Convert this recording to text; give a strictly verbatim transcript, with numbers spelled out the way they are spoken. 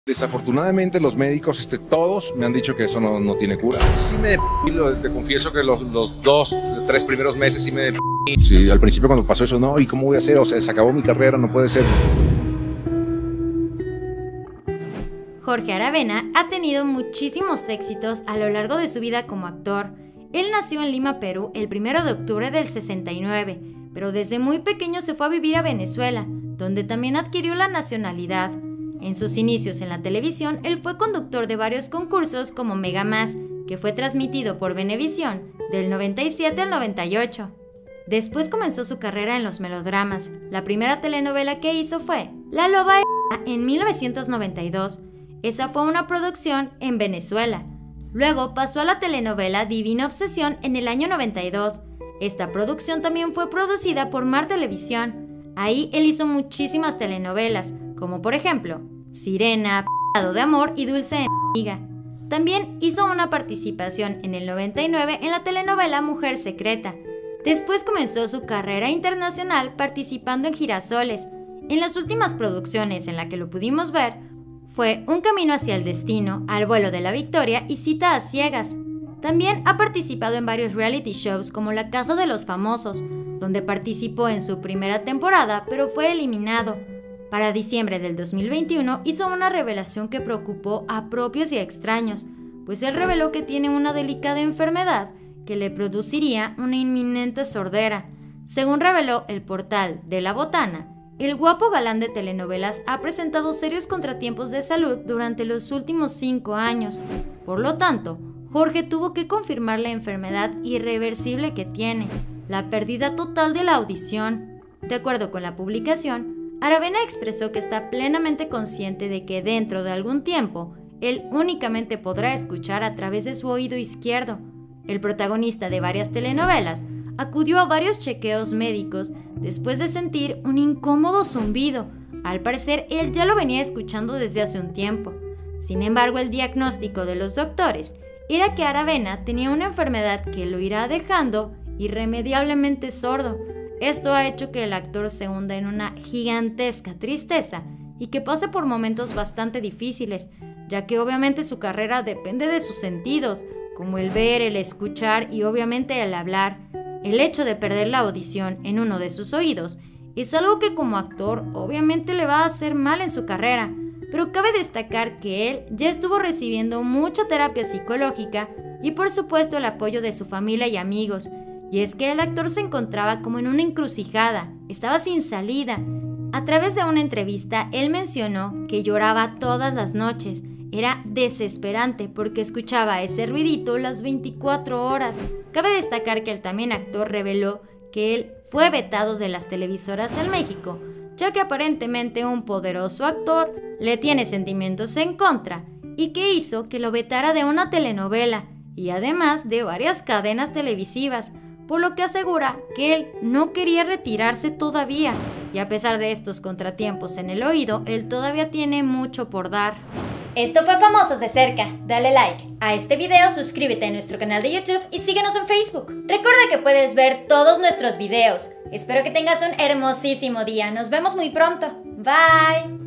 Desafortunadamente los médicos, este, todos me han dicho que eso no, no tiene cura. Sí me de te confieso que los, los dos, tres primeros meses sí me de sí, al principio cuando pasó eso, no, ¿y cómo voy a hacer? O sea, se acabó mi carrera, no puede ser. Jorge Aravena ha tenido muchísimos éxitos a lo largo de su vida como actor. Él nació en Lima, Perú, el primero de octubre del sesenta y nueve, pero desde muy pequeño se fue a vivir a Venezuela, donde también adquirió la nacionalidad. En sus inicios en la televisión, él fue conductor de varios concursos como Mega Más, que fue transmitido por Venevisión del noventa y siete al noventa y ocho. Después comenzó su carrera en los melodramas. La primera telenovela que hizo fue La Loba Herrera en mil novecientos noventa y dos. Esa fue una producción en Venezuela. Luego pasó a la telenovela Divina Obsesión en el año noventa y dos. Esta producción también fue producida por Mar Televisión. Ahí él hizo muchísimas telenovelas, como por ejemplo Sirena, P***ado de Amor y Dulce Amiga. También hizo una participación en el noventa y nueve en la telenovela Mujer Secreta. Después comenzó su carrera internacional participando en Girasoles. En las últimas producciones en las que lo pudimos ver fue Un Camino hacia el Destino, Al Vuelo de la Victoria y Cita a Ciegas. También ha participado en varios reality shows como La Casa de los Famosos, donde participó en su primera temporada pero fue eliminado. Para diciembre del dos mil veintiuno hizo una revelación que preocupó a propios y a extraños, pues él reveló que tiene una delicada enfermedad que le produciría una inminente sordera. Según reveló el portal de La Botana, el guapo galán de telenovelas ha presentado serios contratiempos de salud durante los últimos cinco años. Por lo tanto, Jorge tuvo que confirmar la enfermedad irreversible que tiene, la pérdida total de la audición. De acuerdo con la publicación, Aravena expresó que está plenamente consciente de que dentro de algún tiempo, él únicamente podrá escuchar a través de su oído izquierdo. El protagonista de varias telenovelas acudió a varios chequeos médicos después de sentir un incómodo zumbido. Al parecer, él ya lo venía escuchando desde hace un tiempo. Sin embargo, el diagnóstico de los doctores era que Aravena tenía una enfermedad que lo irá dejando irremediablemente sordo. Esto ha hecho que el actor se hunda en una gigantesca tristeza y que pase por momentos bastante difíciles, ya que obviamente su carrera depende de sus sentidos, como el ver, el escuchar y obviamente el hablar. El hecho de perder la audición en uno de sus oídos es algo que como actor obviamente le va a hacer mal en su carrera, pero cabe destacar que él ya estuvo recibiendo mucha terapia psicológica y por supuesto el apoyo de su familia y amigos. Y es que el actor se encontraba como en una encrucijada, estaba sin salida. A través de una entrevista, él mencionó que lloraba todas las noches. Era desesperante porque escuchaba ese ruidito las veinticuatro horas. Cabe destacar que el también actor reveló que él fue vetado de las televisoras en México, ya que aparentemente un poderoso actor le tiene sentimientos en contra y que hizo que lo vetara de una telenovela y además de varias cadenas televisivas, por lo que asegura que él no quería retirarse todavía, y a pesar de estos contratiempos en el oído, él todavía tiene mucho por dar. Esto fue Famosos de Cerca. Dale like a este video, suscríbete a nuestro canal de YouTube y síguenos en Facebook. Recuerda que puedes ver todos nuestros videos. Espero que tengas un hermosísimo día. Nos vemos muy pronto. Bye.